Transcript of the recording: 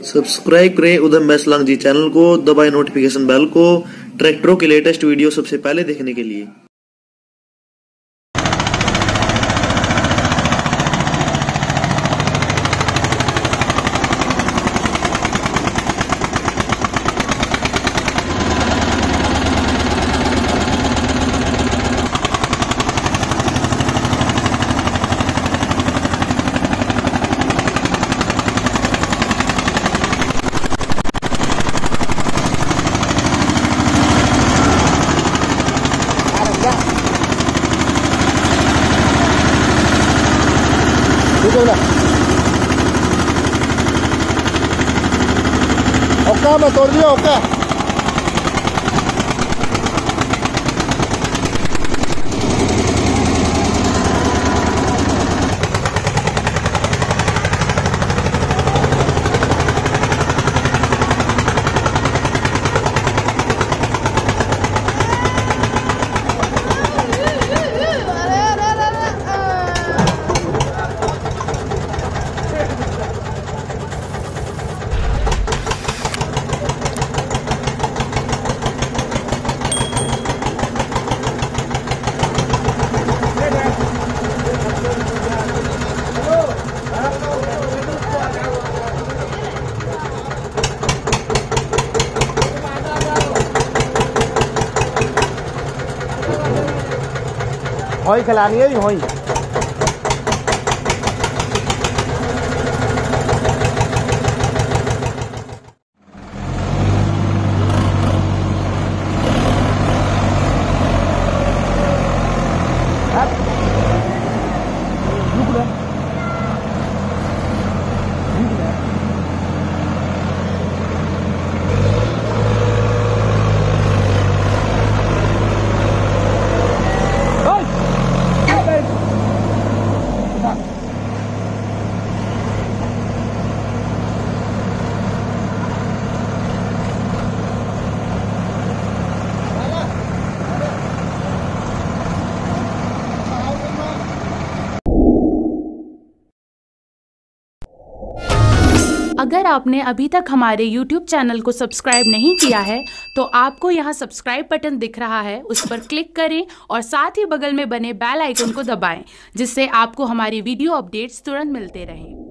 Subscribe करें उधम मैसलांग जी channel को, दबाएं नोटिफिकेशन बेल को ट्रैक्टरों के लेटेस्ट वीडियो सबसे पहले देखने के लिए। ओके मैं तोड़ दिया। ओके हॉई खिलानी है हॉई। अगर आपने अभी तक हमारे YouTube चैनल को सब्सक्राइब नहीं किया है तो आपको यहाँ सब्सक्राइब बटन दिख रहा है, उस पर क्लिक करें और साथ ही बगल में बने बेल आइकन को दबाएं, जिससे आपको हमारी वीडियो अपडेट्स तुरंत मिलते रहें।